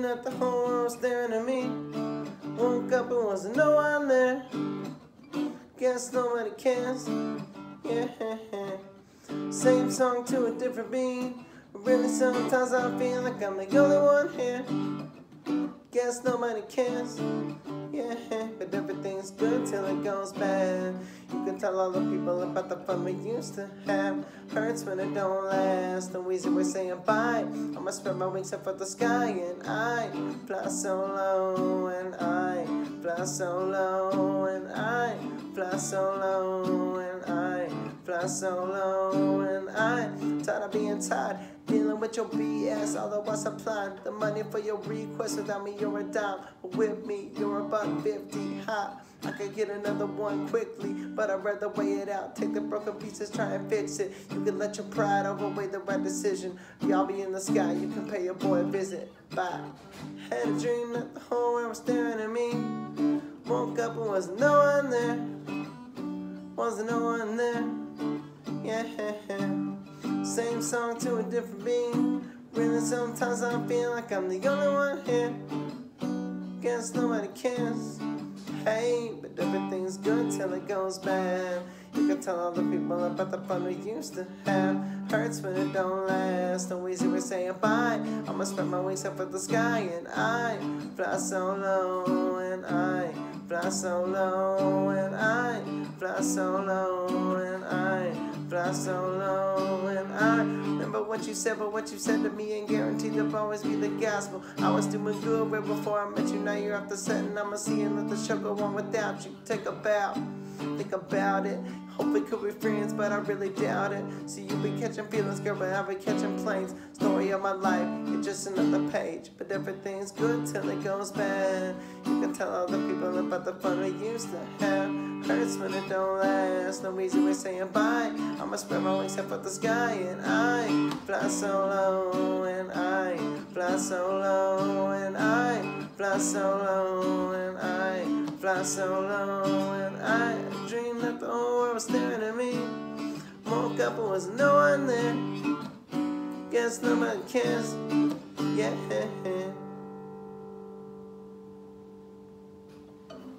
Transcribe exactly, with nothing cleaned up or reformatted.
that the whole world was staring at me. Woke up and wasn't no one there. Guess nobody cares. Yeah. Same song to a different beat. Really, sometimes I feel like I'm the only one here. Guess nobody cares. Yeah, but everything's good till it goes bad. You can tell all the people about the fun we used to have. Hurts when it don't last. No easy way saying bye. I'ma spread my wings up for the sky, and I fly so low, and I fly so low, and I fly so low, and I fly so low, and I tired of being tired, dealing with your B S. Although I supplied the money for your request, without me you're a dime, but with me you're a buck fifty hot. I could get another one quickly, but I'd rather weigh it out. Take the broken pieces, try and fix it. You can let your pride overweigh the right decision. Y'all be in the sky, you can pay your boy a visit. Bye. Had a dream that the whole world was staring at me. Woke up and wasn't no one there. Wasn't no one there. Yeah. Same song to a different beat. Really, sometimes I feel like I'm the only one here. Guess nobody cares. Hey, but everything's good till it goes bad. You can tell all the people about the fun we used to have. Hurts when it don't last. No easy way saying bye. I'ma spread my wings up for the sky, and I fly so low, and I fly so low, and I fly so low, and I fly so low, and I remember what you said, but what you said to me ain't guaranteed to always be the gospel. I was doing good way before I met you. Now you're off the set, and I'ma see and let the show go on without you. Take a bow, think about it. Hope we could be friends, but I really doubt it. See, you be catching feelings, girl, but I be catching planes. Story of my life, it's just another page. But everything's good till it goes bad. You can tell all the people about the fun we used to have. Hurts when it don't last. No easy way saying bye. I'ma spread my wings up at the sky, and I fly so low, and I fly so low, and I fly so low, and I fly so low, and I dream that the whole world was staring at me. Woke up and was no one there. Guess nobody cares. Yeah.